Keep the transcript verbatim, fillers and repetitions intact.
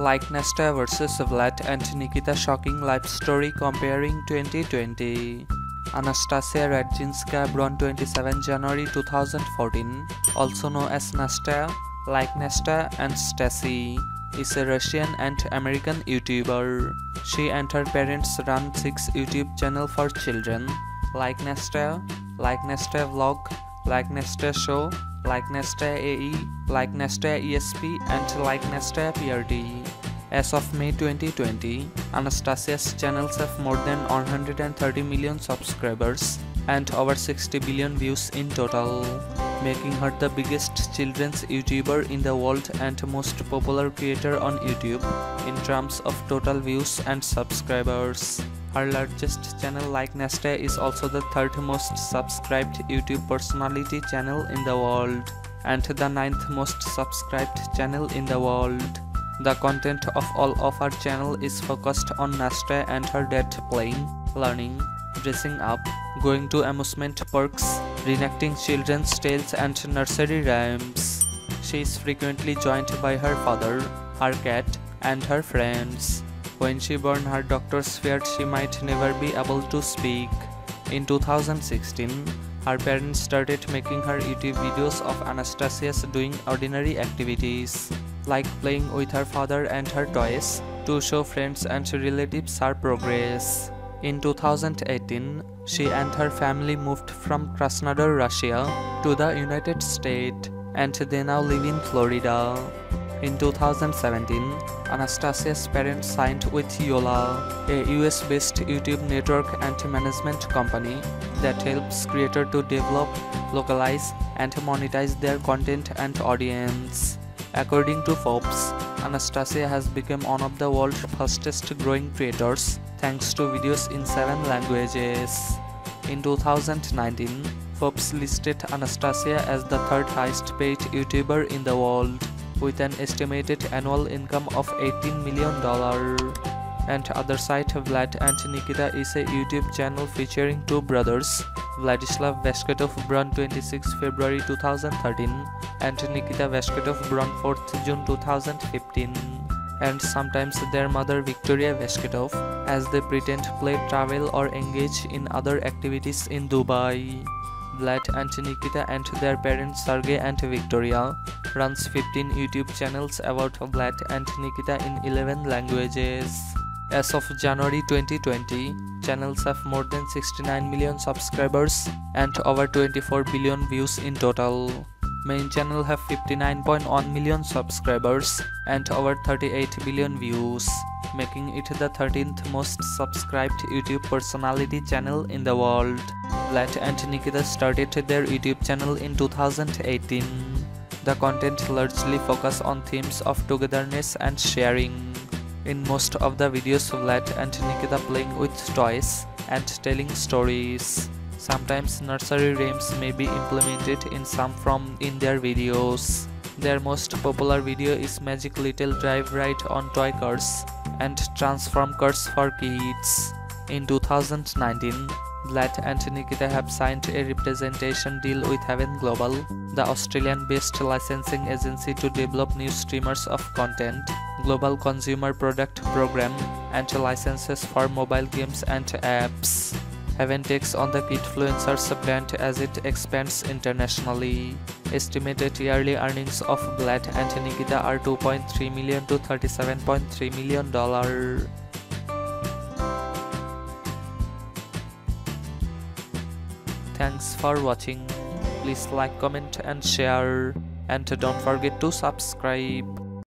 Like Nasta versus Vlad and Nikita shocking life story comparing twenty twenty. Anastasia Radzinskaya, born twenty-seventh January two thousand fourteen, also known as Nasta, Like Nasta and Stacy, is a Russian and American YouTuber. She and her parents run six YouTube channels for children: Like Nasta, Like Nasta Vlog, Like Nasta Show, Like Nasta A E, Like Nasta E S P, and Like Nasta P R T. As of May twenty twenty, Anastasia's channels have more than one hundred thirty million subscribers and over sixty billion views in total, making her the biggest children's YouTuber in the world and most popular creator on YouTube in terms of total views and subscribers. Her largest channel, Like Nasta, is also the third most subscribed YouTube personality channel in the world and the ninth most subscribed channel in the world. The content of all of her channel is focused on Nasta and her dad playing, learning, dressing up, going to amusement parks, reenacting children's tales and nursery rhymes. She is frequently joined by her father, her cat, and her friends. When she born, her doctors feared she might never be able to speak. In two thousand sixteen, her parents started making her YouTube videos of Anastasia's doing ordinary activities, like playing with her father and her toys, to show friends and relatives her progress. In two thousand eighteen, she and her family moved from Krasnodar, Russia to the United States, and they now live in Florida. In two thousand seventeen, Anastasia's parents signed with Yola, a U S-based YouTube network and management company that helps creators to develop, localize, and monetize their content and audience. According to Forbes, Anastasia has become one of the world's fastest growing creators thanks to videos in seven languages. In two thousand nineteen, Forbes listed Anastasia as the third highest paid YouTuber in the world, with an estimated annual income of eighteen million dollars. And other side, Vlad and Nikita is a YouTube channel featuring two brothers, Vladislav Vashketov, born twenty-sixth February two thousand thirteen, and Nikita Vashketov, born fourth June two thousand fifteen, and sometimes their mother Victoria Vashketov, as they pretend play, travel or engage in other activities in Dubai. Vlad and Nikita and their parents Sergey and Victoria runs fifteen YouTube channels about Vlad and Nikita in eleven languages. As of January twenty twenty, channels have more than sixty-nine million subscribers and over twenty-four billion views in total. Main channel have fifty-nine point one million subscribers and over thirty-eight billion views, making it the thirteenth most subscribed YouTube personality channel in the world. Vlad and Nikita started their YouTube channel in two thousand eighteen. The content largely focus on themes of togetherness and sharing. In most of the videos, Vlad and Nikita playing with toys and telling stories. Sometimes nursery rhymes may be implemented in some from in their videos. Their most popular video is Magic Little Drive Ride on Toy Cars and Transform Cars for Kids. In two thousand nineteen, Vlad and Nikita have signed a representation deal with Haven Global, the Australian-based licensing agency to develop new streamers of content, global consumer product program, and licenses for mobile games and apps. Haven takes on the Kidfluencers brand as it expands internationally. Estimated yearly earnings of Vlad and Nikita are two point three million to thirty-seven point three million dollars. Thanks for watching. Please like, comment and share, and don't forget to subscribe.